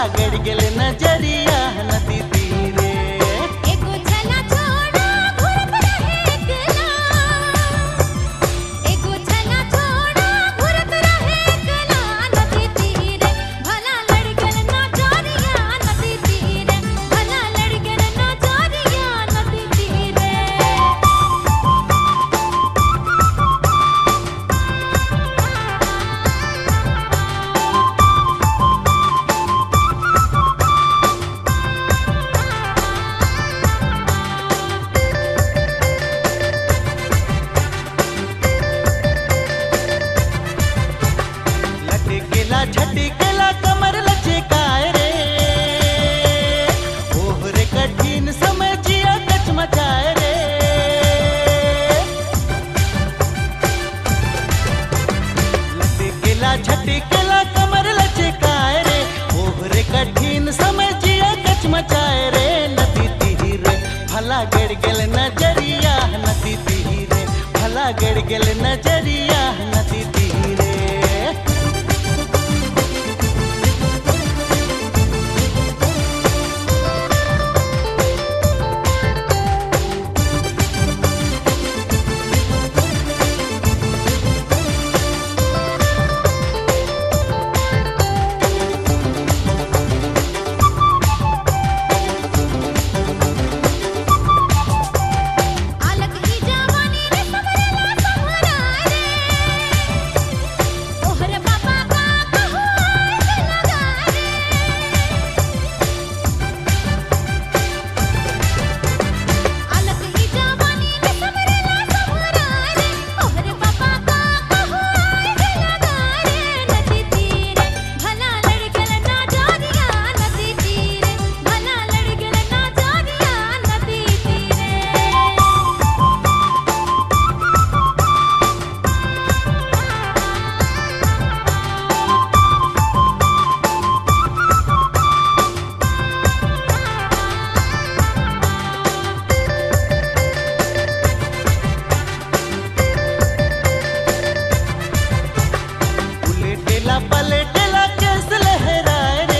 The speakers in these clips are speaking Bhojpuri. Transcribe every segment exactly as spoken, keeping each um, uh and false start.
गड़ गेल नजरिया नदी तीरे। एगो छला छोड़ा घुरत रहे एकला, एगो छला छोड़ा घुरत रहे एकला नदी तीरे। भला लड़ गेल नजरिया नदी तीरे, भला लड़ गेल नजरिया नदी तीरे। लटकेला झटकेला कमर लचकाए रे, ओहरे कठिन समय जिया कचमचाए रे। लटकेला झटकेला कमर लचकाए रे, ओहरे कठिन समय जिया कचमचाए रे। नदी तीरे भला गड़ गेल नजरिया नदी तीरे, भला गड़ गेल नजरिया नदी तीरे। आलक ही जवानी रे समरला समराए रे, ओहरे बाबा का कहू आए लगाए रे। आलक ही जवानी रे समरला समराए रे, ओहरे बाबा का कहू आए लगाए रे। नदी तीरे भला लड़ गेल नजरिया नदी तीरे, भला लड़ गेल नजरिया नदी तीरे। उलटेला पलटेला केस लहराए रे,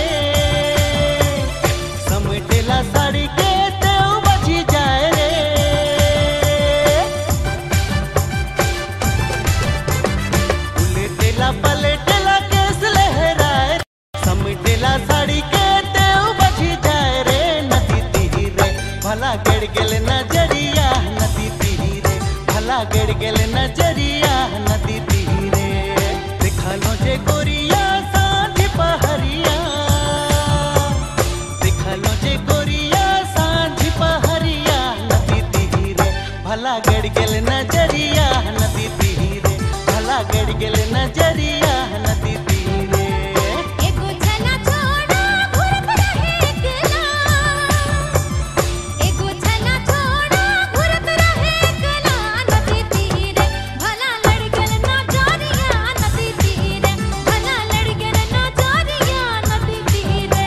समेटेला साड़ी के तेव बची जाए रे। उलटेला पलटेला केस लहराए रे, समेटेला साड़ी के तेव बची जाए रे। नदी तीरे भला गड़ गेल नजरिया नदी तीरे, भला गड़ गेल नजरिया नदी तीरे। दिखलो जे गोरिया सांझ पहरिया, दिखलो जे गोरिया सांझ पहरिया नदी तीरे, भला गड़ गेल नजरिया नदी तीरे, भला गड़ गेल नजरिया नदी तीरे। एगो छला छोड़ा घुरत रहे एकला, एगो छला छोड़ा घुरत रहे एकला नदी तीरे। भला लड़ गेल नजरिया नदी तीरे, भला लड़ गेल नजरिया नदी तीरे।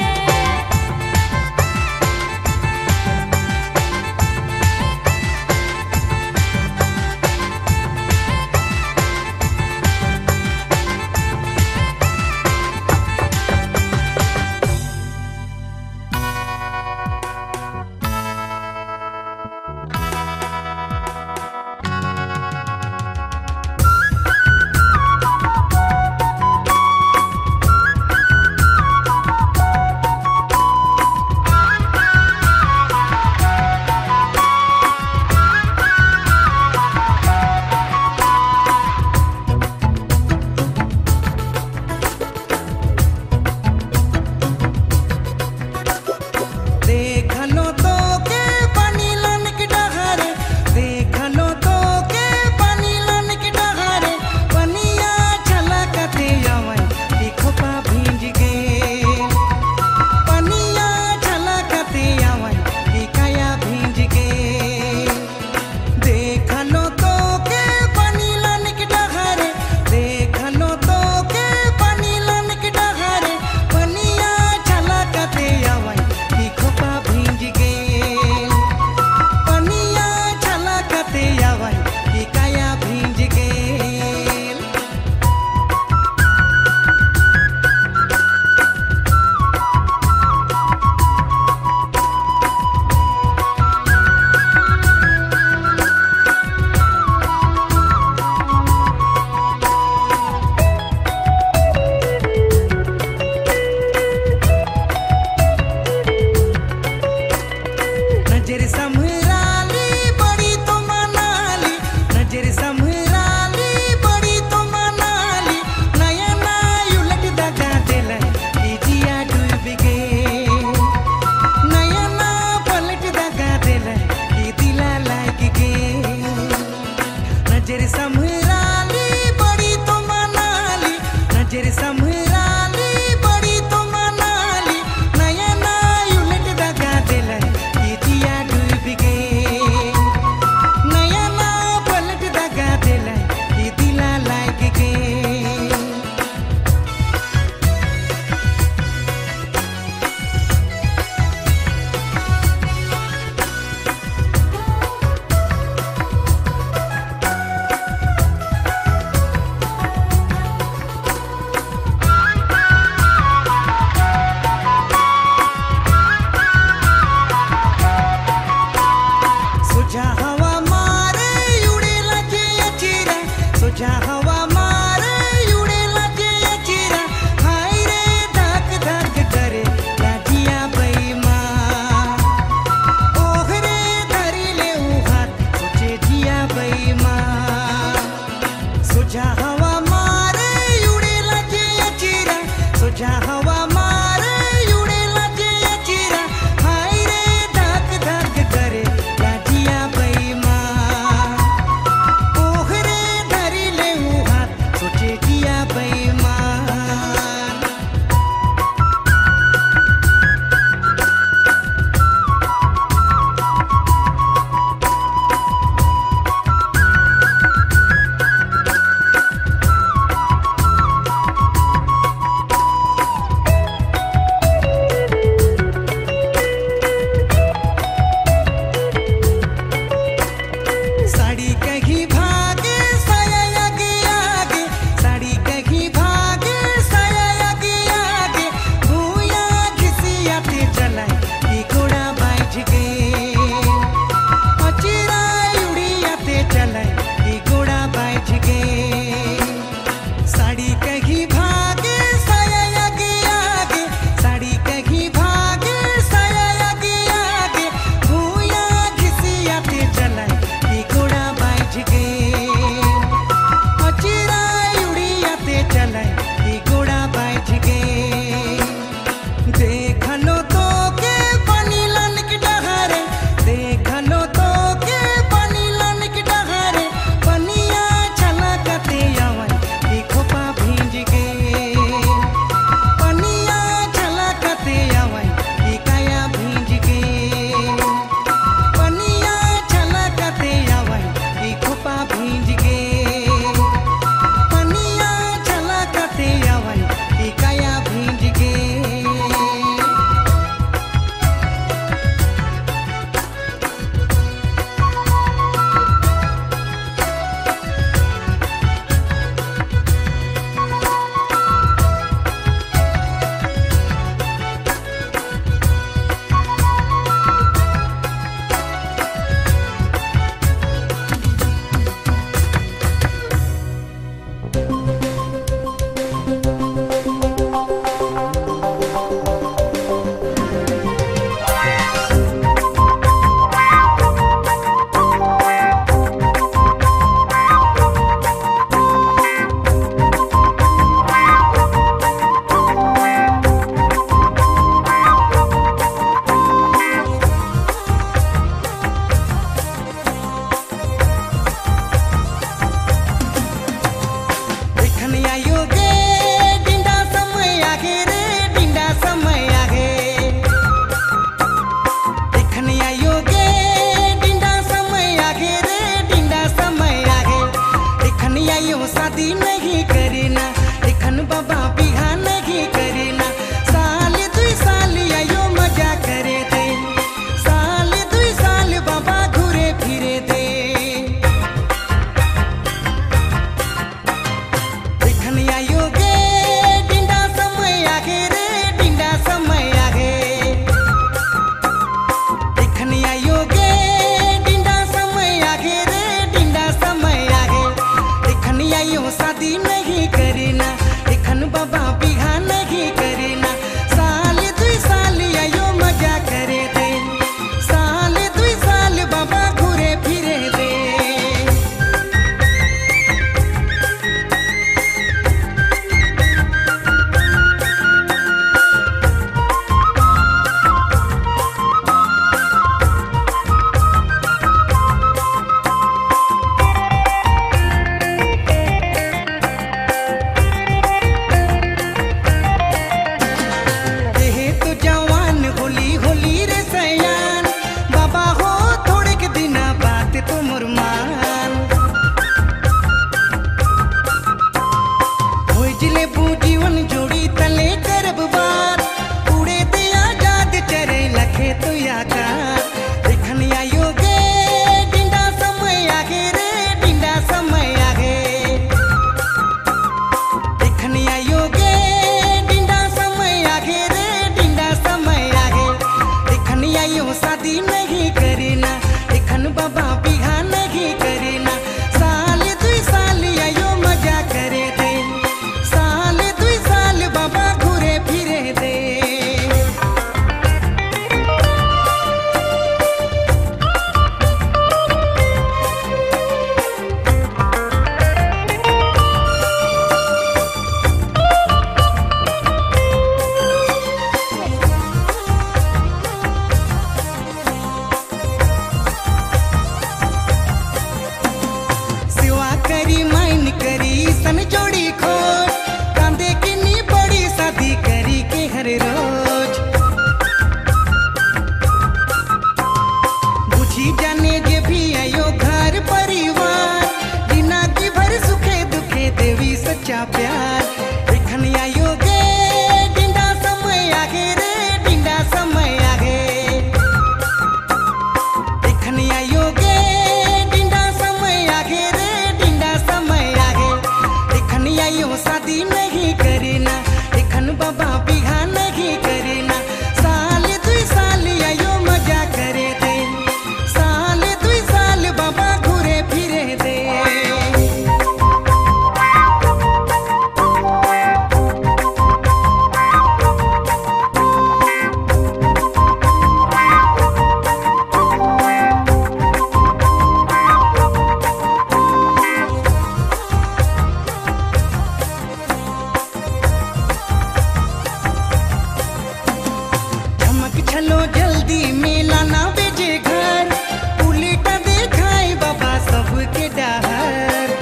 चलो जल्दी मेला ना बेजे घर, उल्टा देखाए बाबा सबके डहर।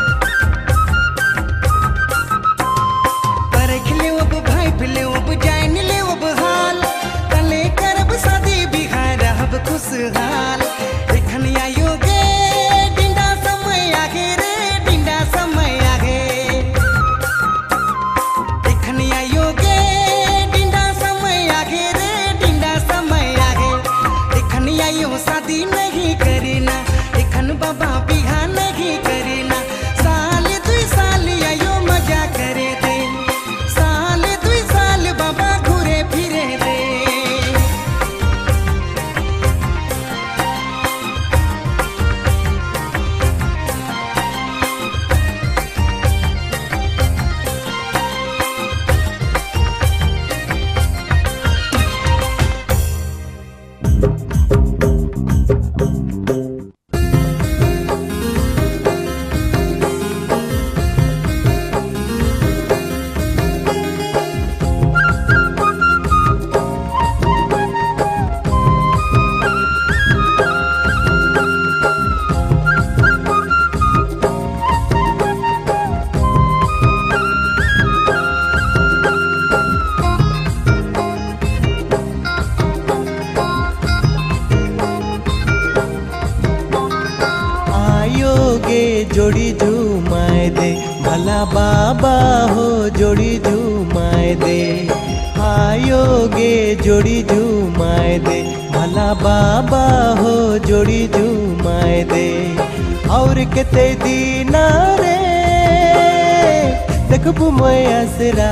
परख ले अब भाई फिले अब जान ले अब हाल, तले करब शादी बिहार अब खुशहाल। एखन आयो गे डिंडा समय आगे रे, डिंडा समय आगे। एखन आयो गे डिंडा समय आगे रे, डिंडा समय आगे। एखन आयो शादी नहीं करीना, एखन बाबा बिहा नहीं करीना। साल दुई साल आयो मजा करे दे, साल दुई साल बाबा घूरे फिरे दे। जोड़ी झूमाए दे भला बाबा हो, जोड़ी झूमाए दे। आयोगे जोड़ी झूमाए दे भला बाबा हो, जोड़ी झूमाए दे। और केते दीना रे देखबू मैं असरा,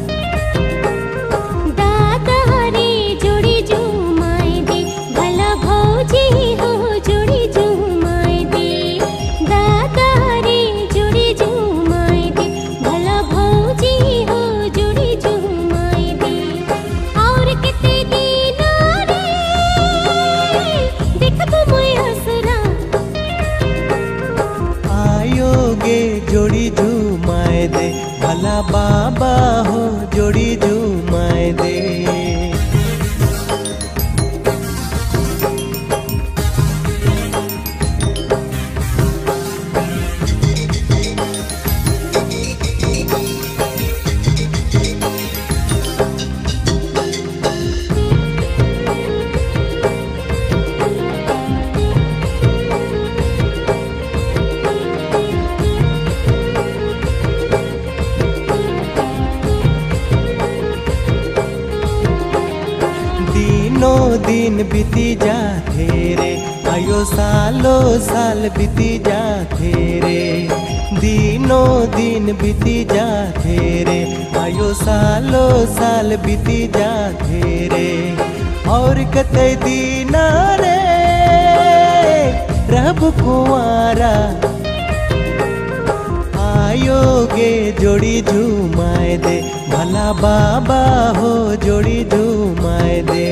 दादा रे जोड़ी झूमाए दे भला भौजी हो, जोड़ी झूमाए दे। दादा रे जोड़ी झूमाए दे भला भौजी हो, जोड़ी झूमाए दे। और किते दीना रे देखबू मैं असरा, आयोगे जोड़ी झूमाए दे भला बाबा हो, जोड़ी झूमाए दे। दिन बीती जाते रे, आयो सालो साल बीती जाते रे। दिनों दिन बीती जाते रे, आयो सालो साल बीती जाते रे। और कते दीना रे रब कुंवारा, आयोगे जोड़ी झूमाए दे भला बाबा हो, जोड़ी झूमाए दे।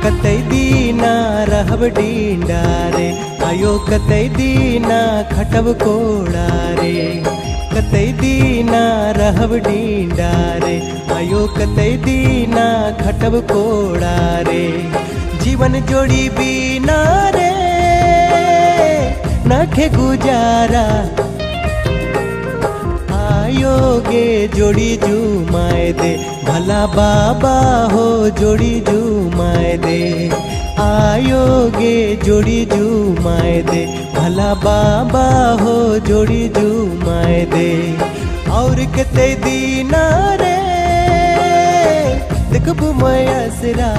कतई दीना रहब डींडा रे, आयो कतई दीना खटब कोड़ा रे, कतई दीना रहब डींडा रे, आयो कतई दीना खटब कोड़ा रे। जीवन जोड़ी बीना रे नखे गुजारा, आयो गे जोड़ी जुमाए दे, भला बाबा हो जोड़ी जुमाए दे, आयो गे जोड़ी जुमाए दे, भला बाबा हो जोड़ी जुमाए दे। और कते दीना रे देखबू मयसरा,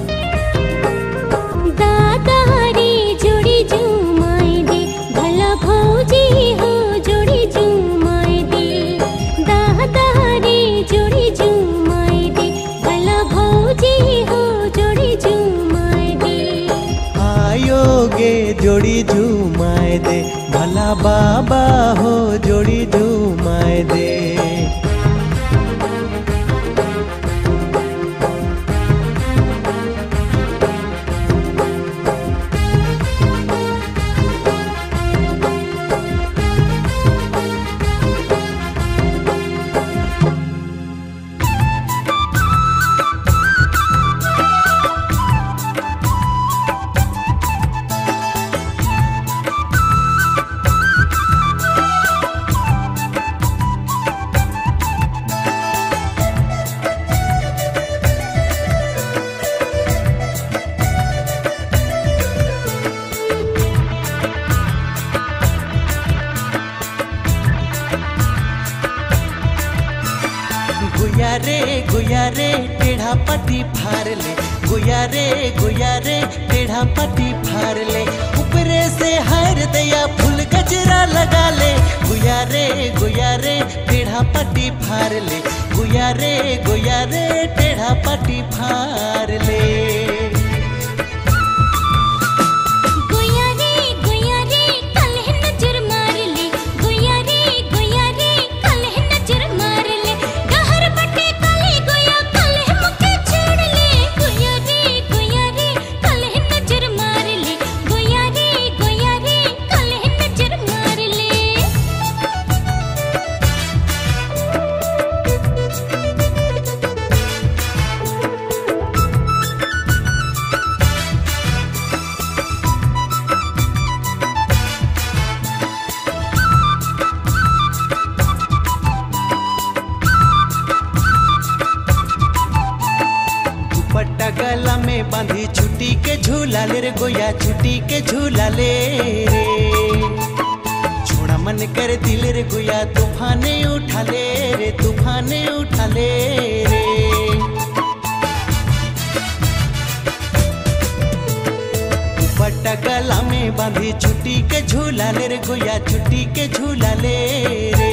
दादा रे जोड़ी जुमाए दे, भला भौजी हो जोड़ी जुमाए दे, दादा रे जोड़ी जुमाए दे, भला भौजी हो जोड़ी जुमाए दे। आयो गे जोड़ी जुमाए दे, भला बाबा हो जोड़ी जुमाए दे। गुया रे गुया रे टेढ़ा पट्टी फाड़ ले, गुया रे गुया रे टेढ़ा पट्टी फाड़ ले, ऊपरे से हर दया फूल गजरा लगा ले, गुया रे गुया रे टेढ़ा पट्टी फाड़ ले, गुया रे गुया रे टेढ़ा पट्टी फाड़ ले। दुपट्टा गला में बांधी छुट्टी के झूला ले रे गोया, छुट्टी के झूला ले रे, छोड़ा मन कर दिल रे गोया, तूफाने उठा ले रे, तूफाने उठा ले रे। दुपट्टा गला में बांधी छुट्टी के झूला ले रे गोया, छुट्टी के झूला ले रे,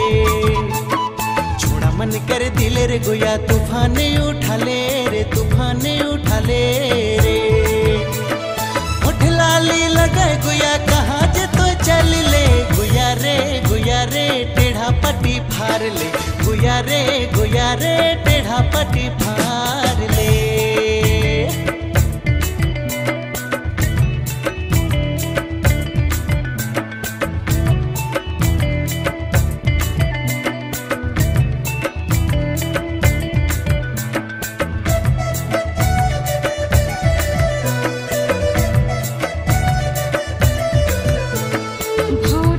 मन कर दिल रे गोया, तूफाने उठा ले रे, तूफाने उठा ले रे। उठ लाली लगे गोया कहाँ जे तो चल ले, गोया रे गोया रे टेढ़ा पट्टी फाड़ ले, गोया रे गोया रे टेढ़ा पट्टी फाड़ ले।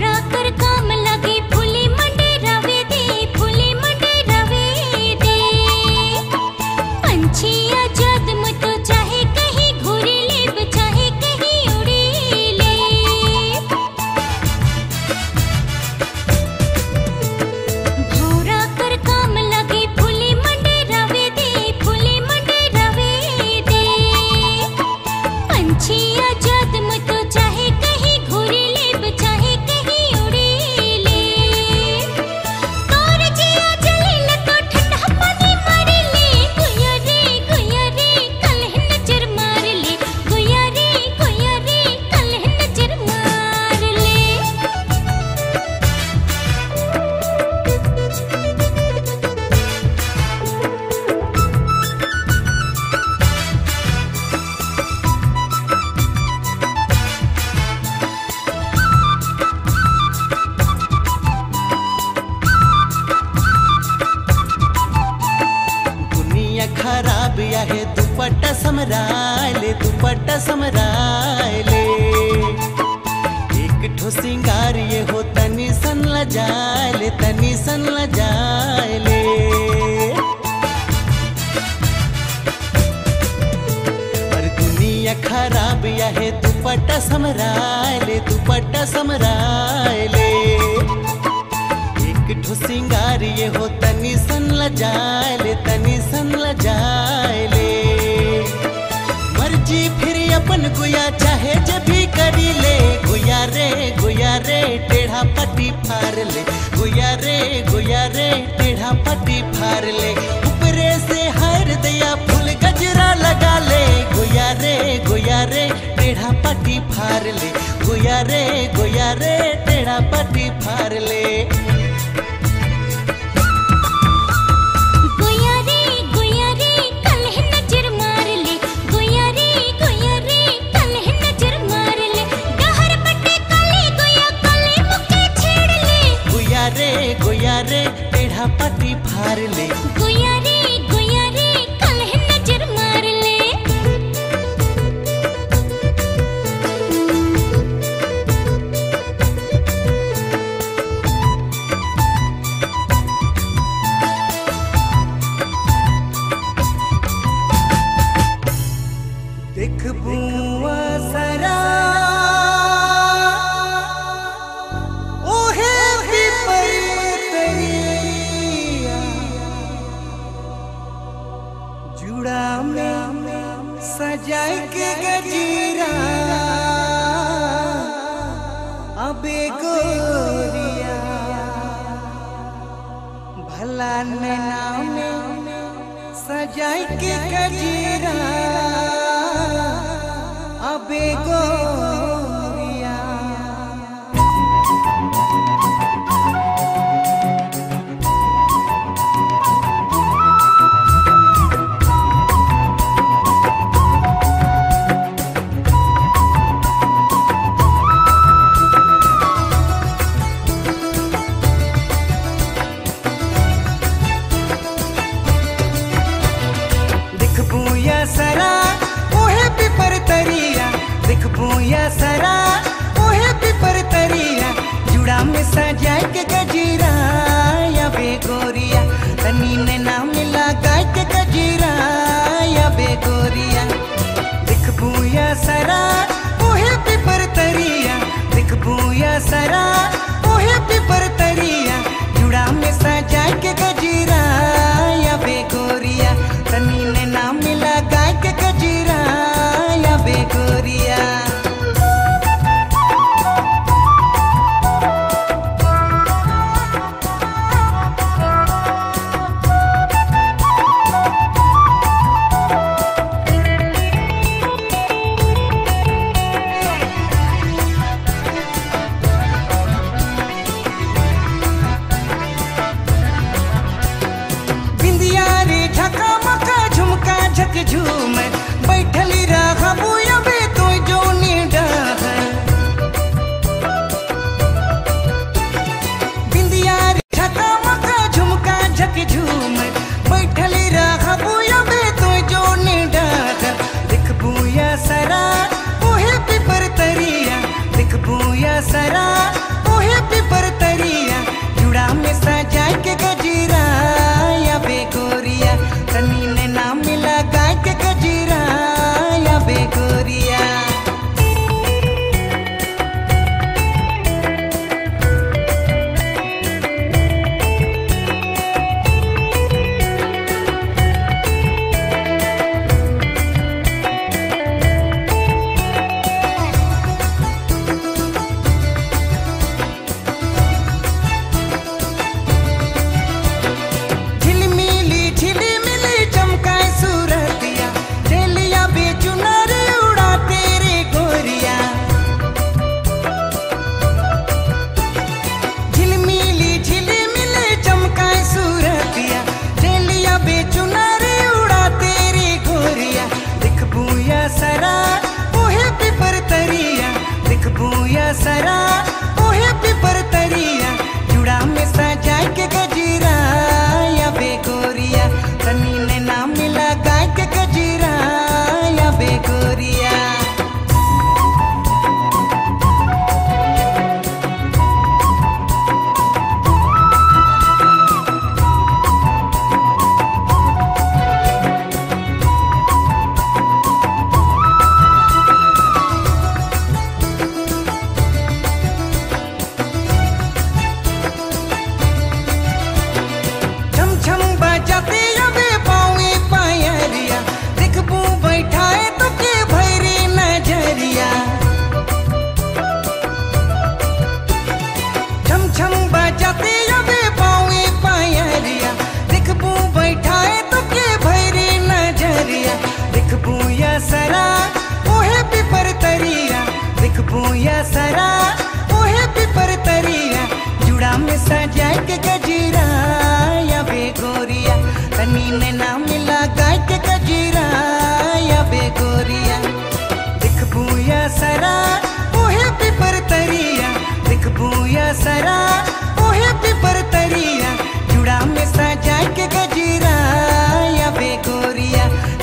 काम लगे फूली मंडे रवे दे, फूली मंडे रवे दे। खराब या है दुपट्टा समराले दुपट्टा समराले एक ठो सिंगार ये हो तनी सन लजाले तनी सन लजाले पर दुनिया खराब या है दुपट्टा समराले दुपट्टा समराले एक ठो सिंगार ये हो तनी सन लजाले तनी सन लजाले मर्जी फिर अपन गुया चाहे जब भी करी ले गुया रे गुया रे टेढ़ा पट्टी फार ले गुया रे गुया रे टेढ़ा पट्टी फार ले ऊपरे से हर दया फूल गजरा लगा ले गुया रे गुया रे टेढ़ा पट्टी फार ले गुया रे गुया रे टेढ़ा पट्टी फार ले टेढ़ा पट्टी फार ले गुया रे गुया रे कल है नजर मार ले देख बुआ सरा ओहे जुड़ा में सजाए के गजीरा अबे गोरिया भला नैना में सजाए के गजीरा अबे गोरिया सरा ओहे पिपर तरिया देख बुया सरा ओहे पिपर तरिया जुड़ा में सजाए के गजीरा या बेगोरिया तनी ने नाम लगा के गजीरा या बेगोरिया देख बुया सरा ओहे पिपर तरिया देख बुया सरा ओहे पिपर तरिया जुड़ा में सजाए के गजीरा या बेगोरिया तनी ने नाम लगा के गजीरा या बेगोरिया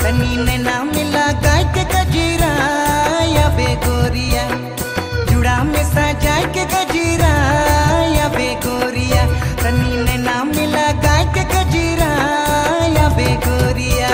तनी ने ना मिला गाय के गजीरा या बेगोरिया, जुड़ा में सजाए के गजीरा या बेगोरिया, तनी ने ना मिला गाय के गजीरा या बेगोरिया।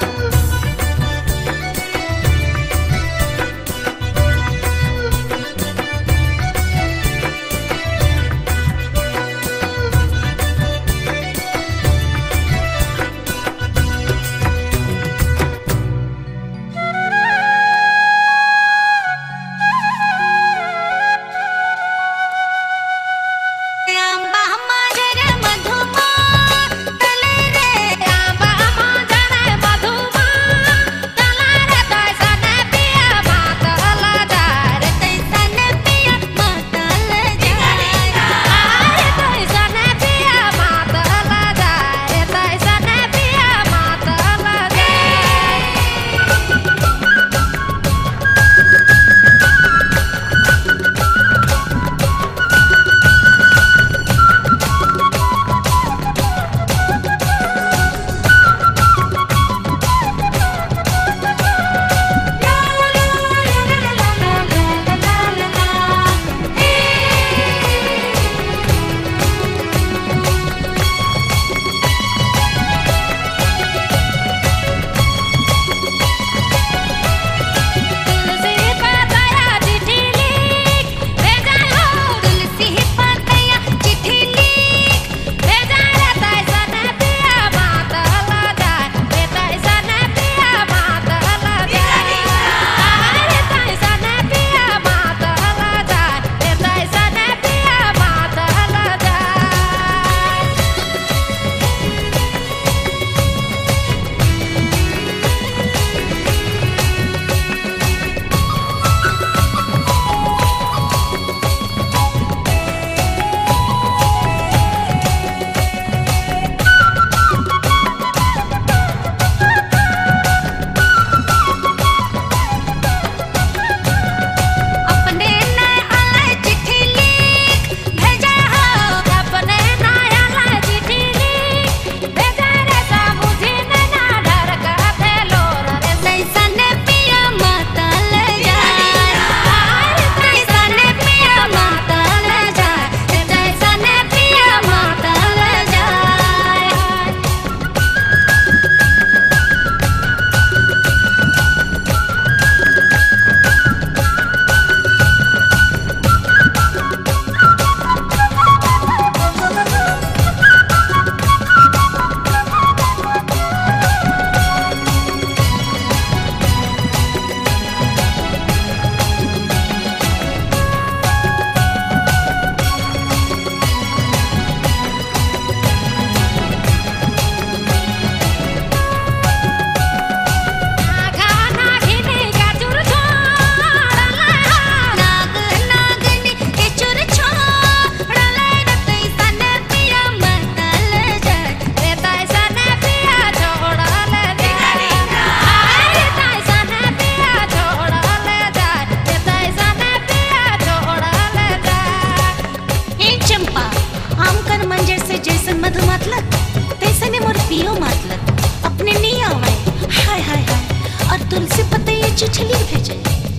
तुलसी पतैया चिठली भेजे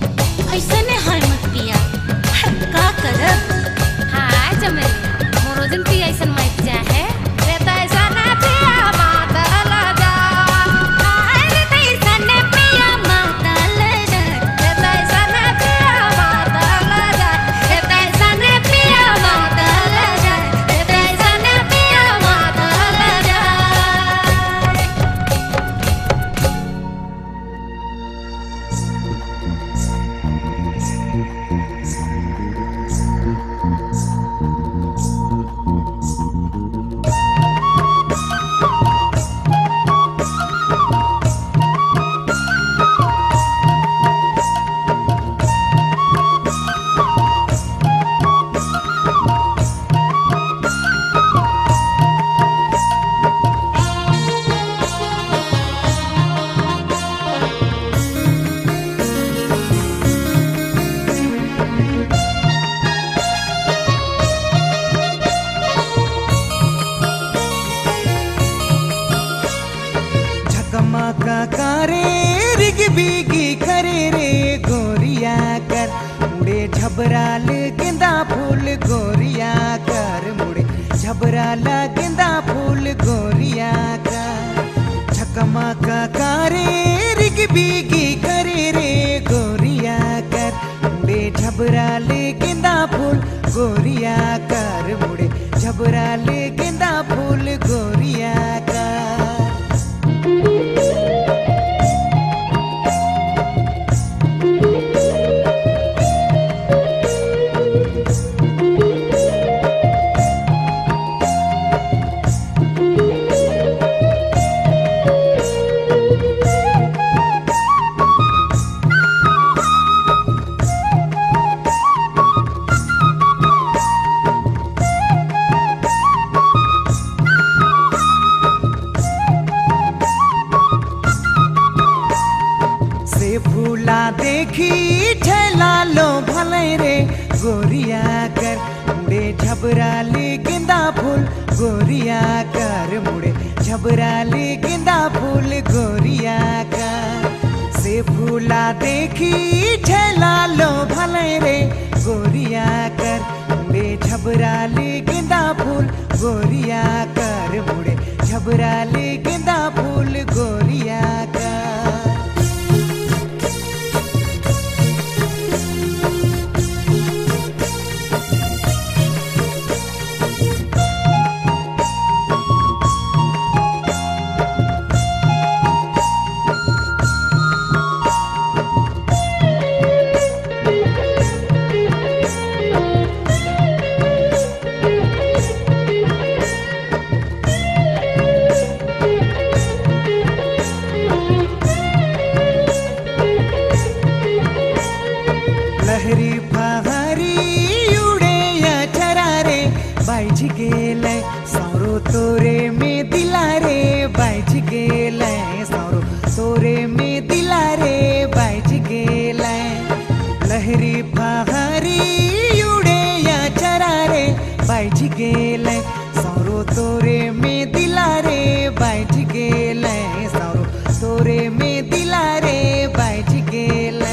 ऐसे ने हाय मत पिया का करब हाय जमेली मोरो दिन पिया ऐसन मत जा है रे त ऐसा ना पिया मात ला जा हाय रे त ऐसा ने पिया मात ला जा रे त ऐसा ने पिया मात ला जा रे त ऐसा ने पिया मात ला जा रे त ऐसा ने पिया मात ला जा। झकमका करे रिग बीगी करे रे गोरिया कर मुड़े झबराल गेंदा फूल गोरिया कर मुड़े झबराल गेंदा फूल गोरिया कर झकमका करे रिग बीगी करे रे गोरिया कर मुड़े झबराल गेंदा फूल गोरिया कर मुड़े झबराल गेंदा फूल गोरिया कर। फूला देखी ठेला लो भले रे गोरिया कर मुड़े झबराली गेंदा फूल गोरिया कर मुड़े झबराली गेंदा फूल गोरिया कर से फूला देखी ठेला लो भले रे गोरिया कर मुड़े झबराली गेंदा फूल गोरिया कर मुड़े झबराली गेंदा फूल गोरिया कर। लहरी पहाड़ी उड़े या चरारे बाइज गेले सौरो तोरे में दिलारे बाइज गेले सौरो तोरे में दिलारे बाइज गेले लहरी पहाड़ी उड़े या चरारे बाइज गेले सौरो तोरे में दिलारे बाइज गेले सौरो तोरे में दिलारे बाइज गेले।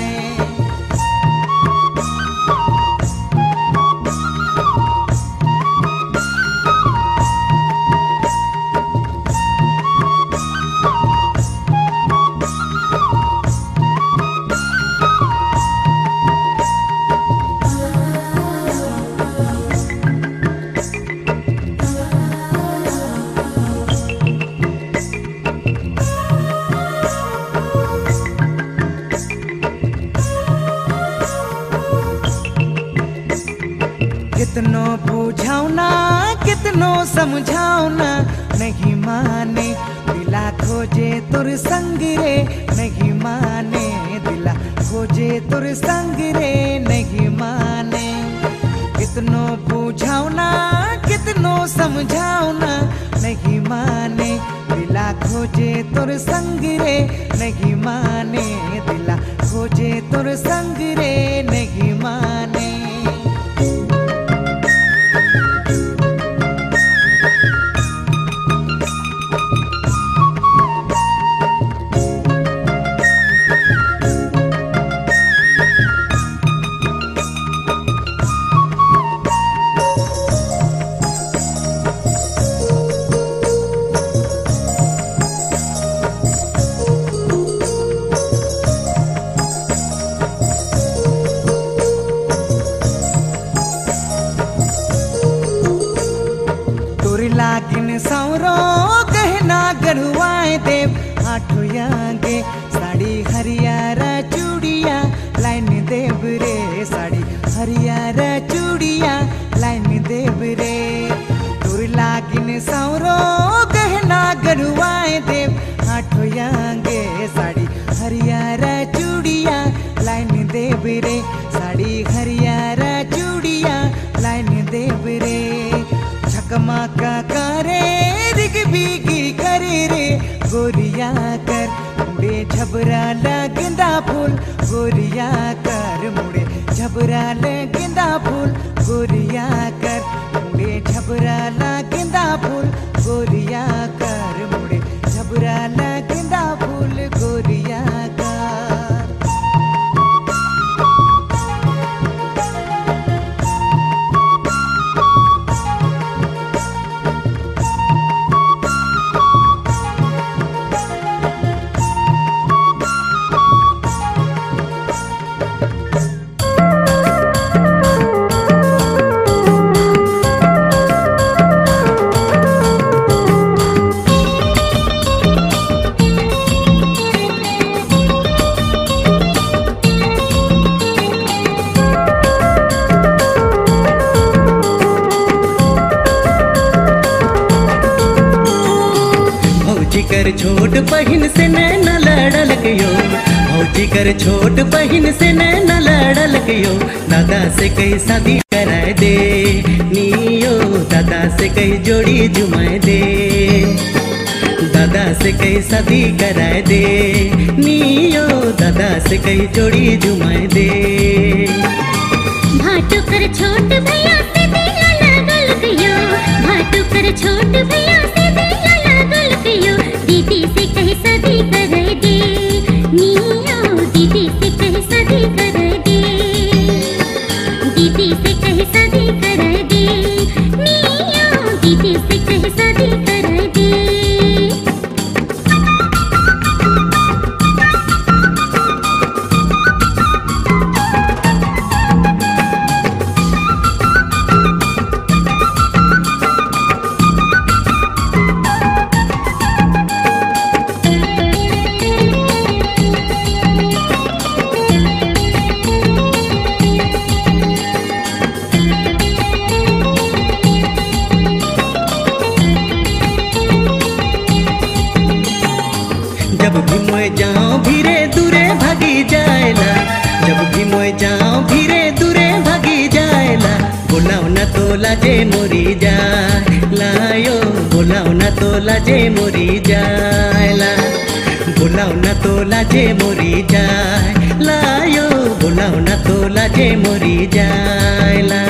कितनो बुझाओ ना कितनो समझाओ ना नहीं माने दिला खोजे तुर संग रे नहीं माने दिला खोजे तुर संग रे नहीं माने कितनो बुझाओ ना कितनो समझाओ ना नहीं माने दिला खोजे तुर संग रे नहीं माने दिला खोजे तुर संग रे नहीं माने। लागिन सौरो गहना गढ़वाए देव आठो यांगे साड़ी हरियारा चूड़िया लाइन देव रे साड़ी हरियारा चूड़िया लाइन देव रे तुर लागिन सौरो गहना गढ़वाए देव आठो यांगे साड़ी हरियारा चूड़िया लाइन देव रे साड़ी हरियारा चूड़िया लाइन देव रे झकमका करे रिग बीगी करे रे गोरिया कर मुड़े झबराल गेंदा फूल गोरिया कर मुड़े झबराल गेंदा फूल गोरिया कर मुड़े झबराल गेंदा फूल गोरिया कर मुड़े झबराल गेंदा फूल। कर छोट बहिन से नैना लड़ल गयो, भौजी कर छोट बहिन से नैना लड़ल गयो। दादा से कही शादी कराए दे नियो, दादा से कही जोड़ी जुमाए दे, दादा से कही शादी कराए दे नियो, दादा से कही जोड़ी जुमाए दे। भाटू कर छोट भैया से दिया लगल गयो, भाटू कर छोट भैया से दिया लगल गयो। दीदी से कहे शादी कराए दे नियो, दीदी से कहे शादी कराए दे, दीदी से कहे शादी कराए दे नियो, दीदी से कहे शादी कराए दे। जब भी मोए जाऊं भीरे दूरे भागी जाएला, जब भी मोए जाऊं भीरे दूरे भागी जाएला। बोलाओ न तो लाजे मोरी जाए लायो, बोलाओ न तो लाजे मोरी जाएला, बोलाओ न तो लाजे मोरी जाए लायो, बोलाओ न तो लाजे मोरी जाएला।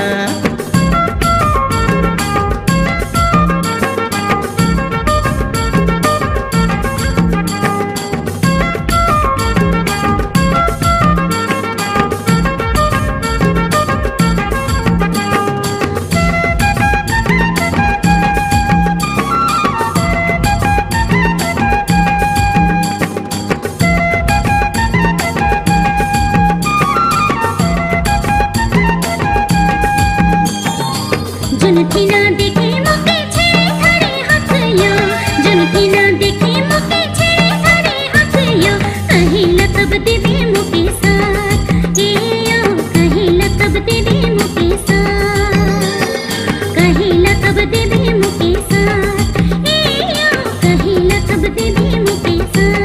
जुनकी ना देखे मुके छे थारे हाथियो, जुनकी ना देखे मुके छे थारे हाथियो। कहीं लकब दे दे मुके साथ ए यो, कहीं लकब दे दे मुके साथ, कहीं लकब दे दे मुके साथ ए यो, कहीं लकब दे दे मुके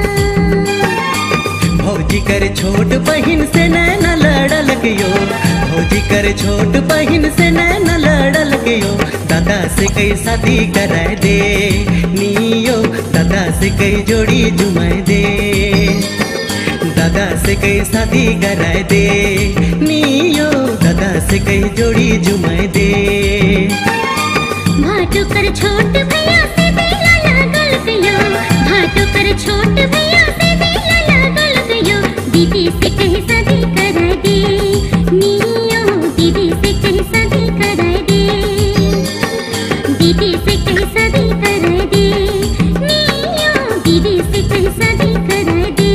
साथ। भौजी कर छोट बहिन से नैना लड़ल गयो, भौजी कर छोट बहिन से नैना लड़ल गयो। दादा से कही शादी कराए दे नियो, दादा से कही जोड़ी जुमाए दे, दादा से कही शादी कराए दे नियो, दादा से कही जोड़ी जुमाए दे। भाटू कर छोट भैया से दिया लगल गयो, भाटू कर छोट भैया से दिया लगल गयो। दीदी से कहे शादी कराए दे नियो, दीदी से कहे शादी कराए दे, दीदी से कहे शादी कराए दे नियो, दीदी से कहे शादी कराए दे।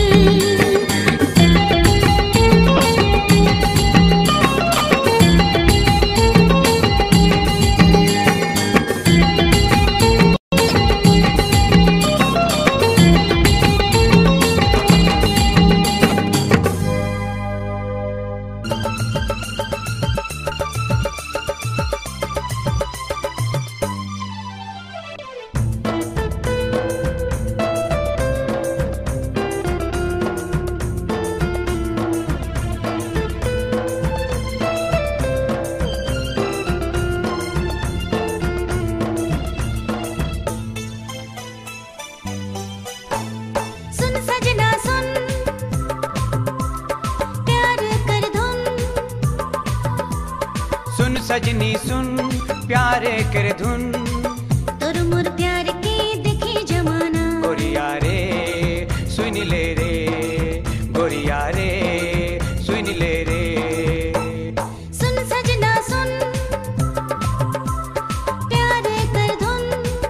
सुन सजना सुन प्यार कर धुन, सुन सजनी सुन प्यारे कर धुन। तोर मोर प्यार के देखे जमाना, गोरिया रे सुन ले रे, गोरिया रे सुन ले रे। सुन सजना सुन प्यार कर धुन,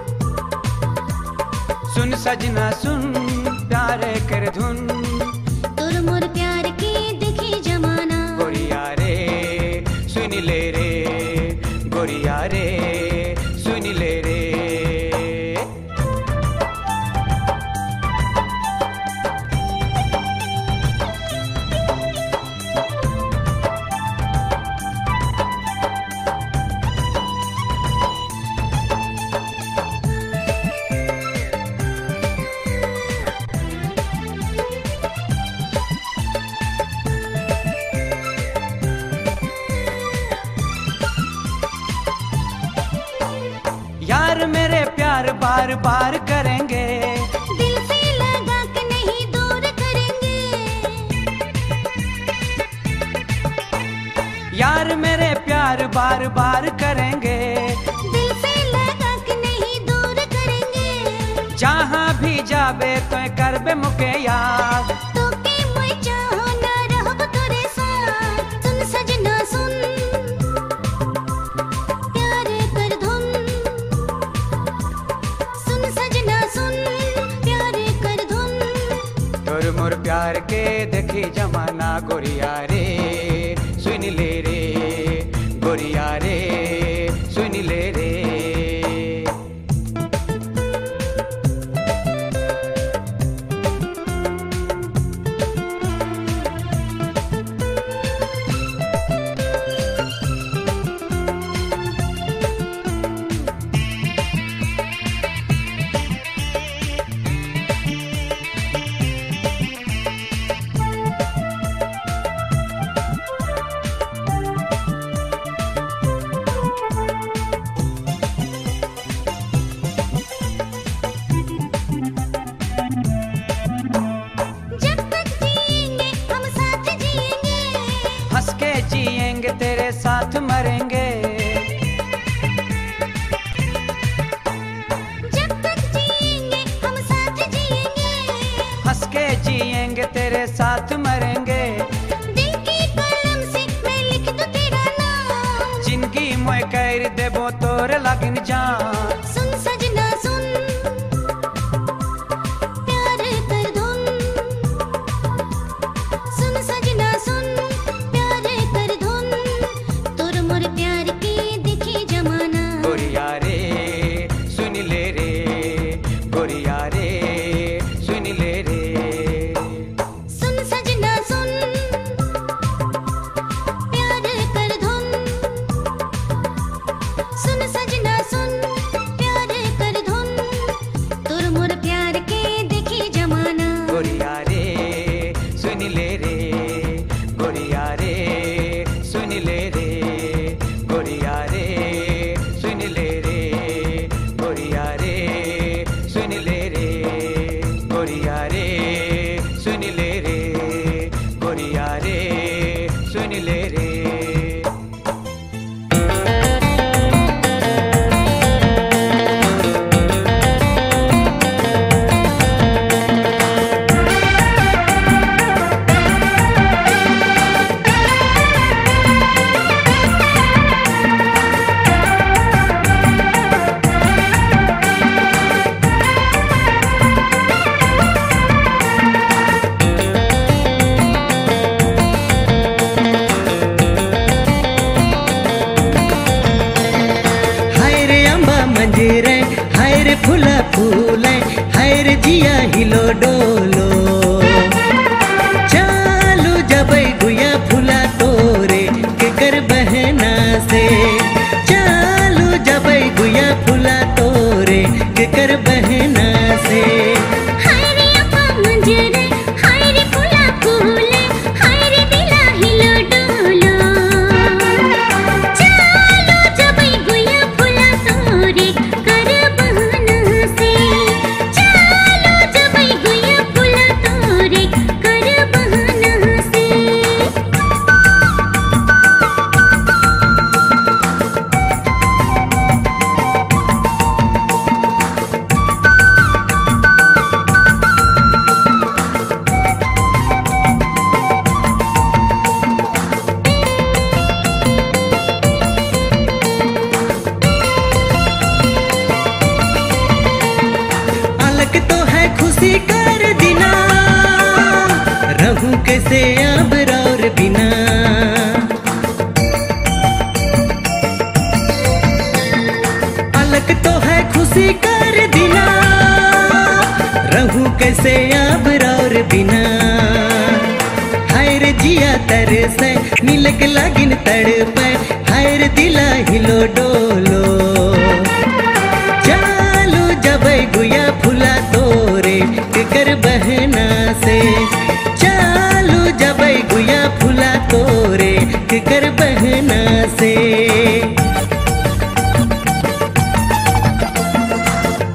सुन सजना सुन प्यारे कर धुन। तोर मोर प्यार के देखे जमाना, गोरिया रे सुन ले रे, गोरिया रे सुन ले रे। प्यार बार बार करेंगे, दिल से लगा के नहीं दूर करेंगे। यार मेरे प्यार बार बार करेंगे, दिल से लगा के नहीं दूर करेंगे। जहाँ भी जाबे तो करबे मुके यार, तो के मुझे चाहो ना रहब तोरे साथ। सुन सजना सुन प्यार कर धुन, सुन सजना सुन प्यार कर धुन। तोर मोर प्यार के देखी जमाना गोरिया रे, सुन ले रे गोरिया रे, सुन ले रे। जब तक जिएंगे हम साथ जिएंगे, हंस के जिएंगे तेरे साथ मरेंगे, जब तक जिएंगे हम साथ जिएंगे। हंस के जिएंगे तेरे साथ मरेंगे। दिल की कलम से मैं लिख दूं तेरा नाम, जिंदगी मोय कर देबो तोरे लगिन जान। सुन सजना सुन प्यार कर धुन, सुन सजना सुन प्यार कर धुन। तोर मोर प्यार के देखी जमाना, गोरिया रे सुन ले रे, गोरिया रे सुन ले रे। सुन सजना सुन प्यार कर धुन, सुन सजना सुन प्यार कर धुन। तोर मोर प्यार के देखी जमाना, गोरिया रे सुन ले रे, गोरिया रे सुन ले रे, गोरिया रे सुन ले रे, गोरिया रे सुन ले रे, गोरिया रे सुन ले रे, गोरिया रे सुन ले रे। हाय रे अंबा मंजरे, हाय रे फुला फूले, हाय रे जिया हिलो डोलो। चालू जबै गुया फुला तोरे के कर बहना से, चालू जबै गुया फुला तोरे के कर बहना से। हाय रे अम्मा मंजरे, हाय रे फूला फूले, हाय रे दिला हिलो डोलो। चालो जबै गुया फूला तोरे कर बहना से, चालो जबै गुया फूला तोरे कर बहना से। अलग तो है खुशी कर दिना, रहूं कैसे अब और बिना। अलग तो है खुशी कर दिना, रहूं कैसे अब और बिना। हाय रे जिया तरसे मिलक लागिन तड़पे, हाय रे दिला हिलो डोलो। चालू जबै गुया फुला तोरे के कर बहना से, चालू जबै गुया फुला तोरे के कर बहना से।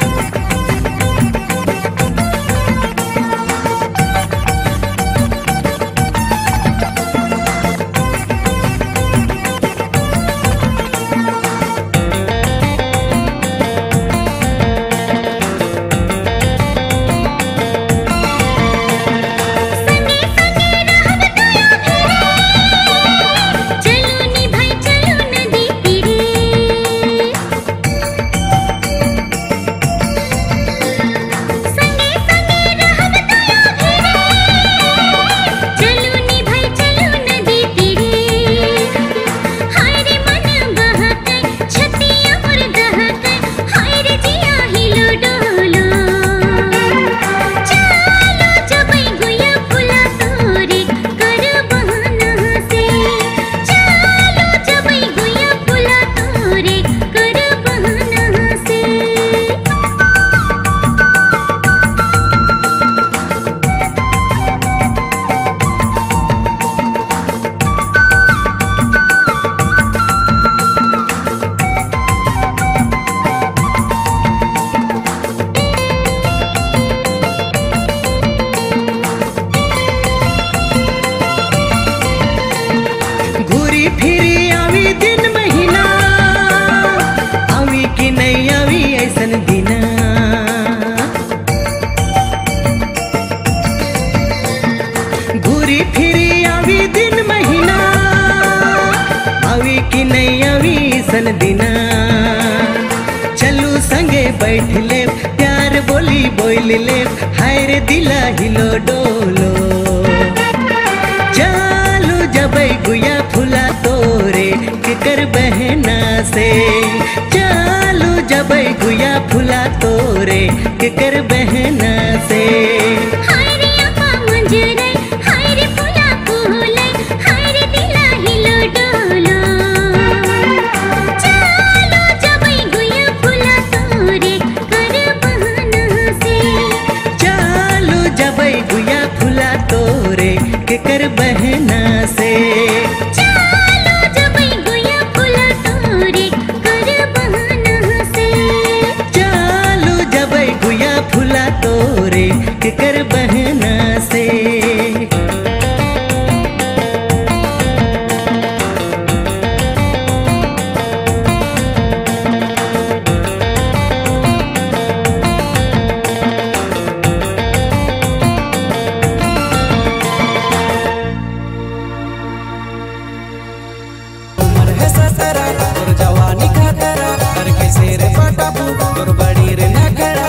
घूरी फिरी आवी दिन महीना, आवी कि नहीं आवी सन दिना। चलू संगे बैठ ले, प्यार बोली बोल ले, हाय रे दिला हिलो डोलो। चालू जबै गुया फुला तोरे केकर बहना से, चालू जबै गुया फुला तोरे केकर बहना से। हाय रे अम्मा मंजरे, हाय रे फुला फूले, हाय रे दिला हिलो डोलो। चालो जबै गुया फुला तोरे कर बहना से, चालू जबै गुया फुला तोरे केकर बहना से। चालो जबै गुया फुला तोरे कर बहना से, चालू जबै गुया फुला तोरे केकर बहना से। उम्र है सतरा तोर जवानी खतरा, कर कैसे रे पटाबू तोर बड़ी रे नखरा।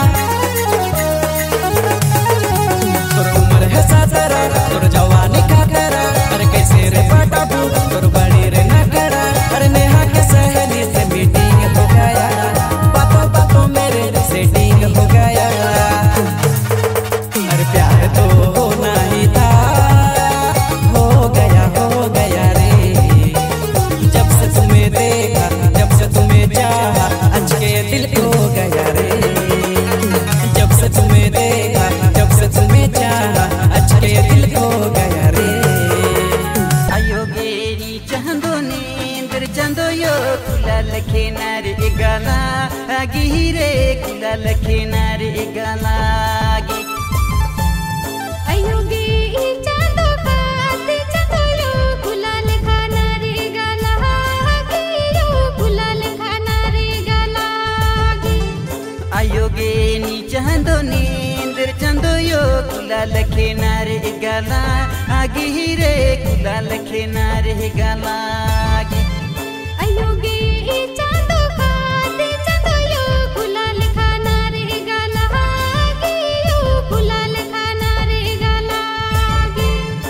तोर उम्र है सतरा तोर जवानी खतरा, कर कैसे रे पटाबू तोर बड़ी रे नखरा। अरे नेहा के सहेली से मीटिंग हो गया, बातों बातों मेरे सेटिंग हो गया। अरे प्यार तो होना ही था, हो गया हो गया रे। जब से तुम्हें देखा, जब से तुम्हें चाहा, अच के दिल खो गया रे। जब से तुम्हें देखा, जब से तुम्हें चाहा, अच के दिल खो गया रे। अयोगेरी चंदो नींदर चंदो यो कुला लखे नारे गाना आगी रे, कुला लखे नारे गाना आगी। अयोगे ई चांदो खाते चंदोलो गुलाल खाना रे गाना गियो, गुलाल खाना रे गाना गी। अयोगेनी चंदो नींदर चंदो यो कुला लखे नारे गाना आगी रे, कुला लखे नारे गाना आगी। अयोगे ई चांदो खाते चंदोलो गुलाल खाना रे गाना गियो, गुलाल खाना रे गाना गी।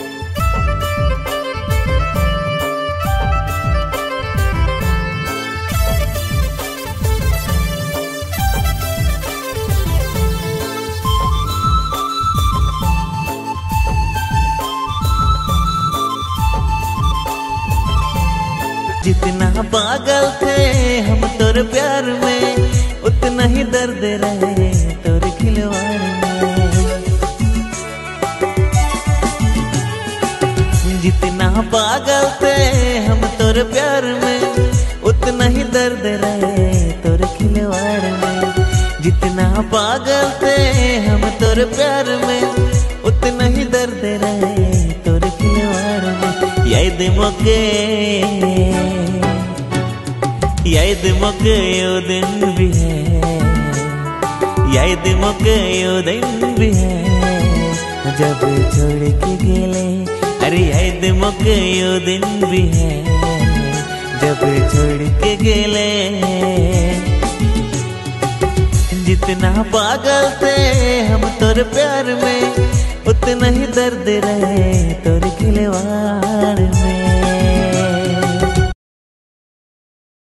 जितना पागल थे हम तोर प्यार में, उतना ही दर्द रहे तोर खिलवाड़ में। जितना पागल थे हम तोर प्यार में, उतना ही दर्द रहे तोर खिलवाड़ में। जितना पागल थे हम तोर प्यार में, उतना ही दर्द रहे तोर खिलवाड़ में। याद मोके याद मोके यो दिन भी है, याद मोके यो दिन भी है जब छोड़ के गेले। अरे याद मोके यो दिन भी है जब छोड़ के गेले। जितना पागल थे हम तोर प्यार में, उतना ही दर्द रहे तोर खिलवाड़ में।